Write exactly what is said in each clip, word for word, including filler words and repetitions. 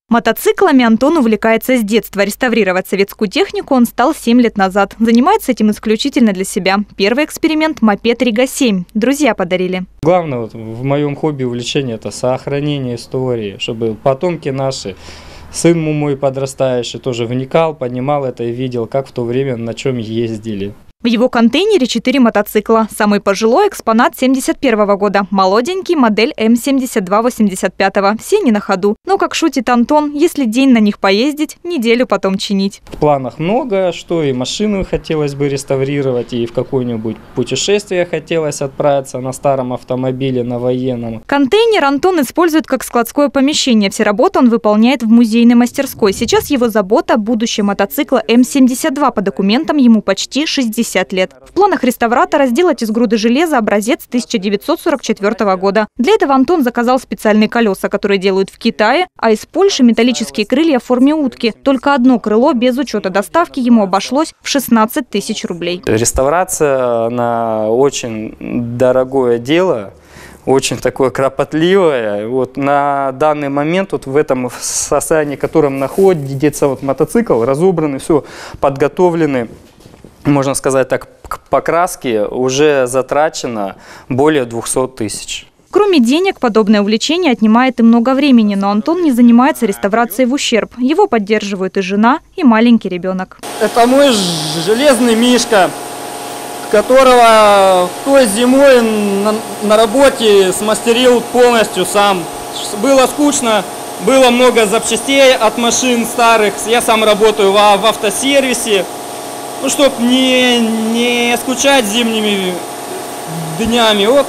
Мотоциклами Антон увлекается с детства. Реставрировать советскую технику он стал семь лет назад. Занимается этим исключительно для себя. Первый эксперимент – мопед Рига семь. Друзья подарили. Главное вот в моем хобби, увлечение – это сохранение истории, чтобы потомки наши, сын мой подрастающий, тоже вникал, понимал это и видел, как в то время на чем ездили. В его контейнере четыре мотоцикла. Самый пожилой – экспонат семьдесят первого года. Молоденький – модель эм семьдесят два восемьдесят пятого. Все не на ходу. Но, как шутит Антон, если день на них поездить, неделю потом чинить. В планах много, что и машину хотелось бы реставрировать, и в какое-нибудь путешествие хотелось отправиться на старом автомобиле, на военном. Контейнер Антон использует как складское помещение. Все работы он выполняет в музейной мастерской. Сейчас его забота – будущее мотоцикла эм семьдесят два. По документам ему почти шестьдесят лет. В планах реставратора сделать из груды железа образец тысяча девятьсот сорок четвёртого года. Для этого Антон заказал специальные колеса, которые делают в Китае, а из Польши металлические крылья в форме утки. Только одно крыло без учета доставки ему обошлось в шестнадцать тысяч рублей. Реставрация, она очень дорогое дело. Очень такое кропотливое. Вот на данный момент, вот в этом состоянии, в котором находится вот мотоцикл, разобранный, все подготовлены, можно сказать так, к покраске уже затрачено более двухсот тысяч. Кроме денег, подобное увлечение отнимает и много времени, но Антон не занимается реставрацией в ущерб. Его поддерживают и жена, и маленький ребенок. Это мой железный мишка, которого той зимой на, на работе смастерил полностью сам. Было скучно, было много запчастей от машин старых. Я сам работаю в, в автосервисе. Ну, чтобы не, не скучать зимними днями, вот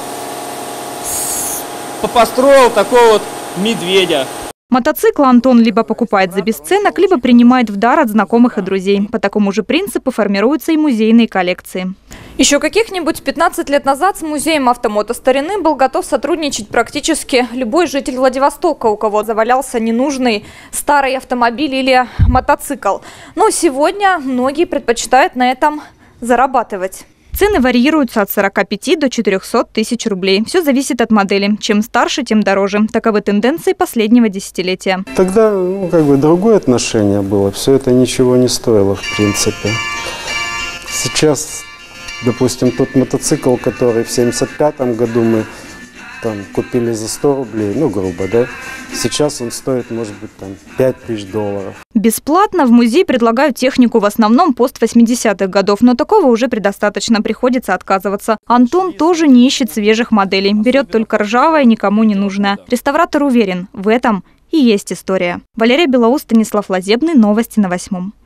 построил такого вот медведя. Мотоцикл Антон либо покупает за бесценок, либо принимает в дар от знакомых и друзей. По такому же принципу формируются и музейные коллекции. Еще каких-нибудь пятнадцать лет назад с музеем автомото старины был готов сотрудничать практически любой житель Владивостока, у кого завалялся ненужный старый автомобиль или мотоцикл. Но сегодня многие предпочитают на этом зарабатывать. Цены варьируются от сорока пяти до четырёхсот тысяч рублей. Все зависит от модели. Чем старше, тем дороже. Таковы тенденции последнего десятилетия. Тогда ну, как бы другое отношение было. Все это ничего не стоило, в принципе. Сейчас, допустим, тот мотоцикл, который в семьдесят пятом году мы там купили за сто рублей, ну, грубо, да? Сейчас он стоит, может быть, там пять тысяч долларов. Бесплатно в музей предлагают технику в основном пост-восьмидесятых годов, но такого уже предостаточно, приходится отказываться. Антон тоже не ищет свежих моделей, берет только ржавое, никому не нужное. Реставратор уверен, в этом и есть история. Валерия Белоус, Станислав Лазебный, новости на восьмом.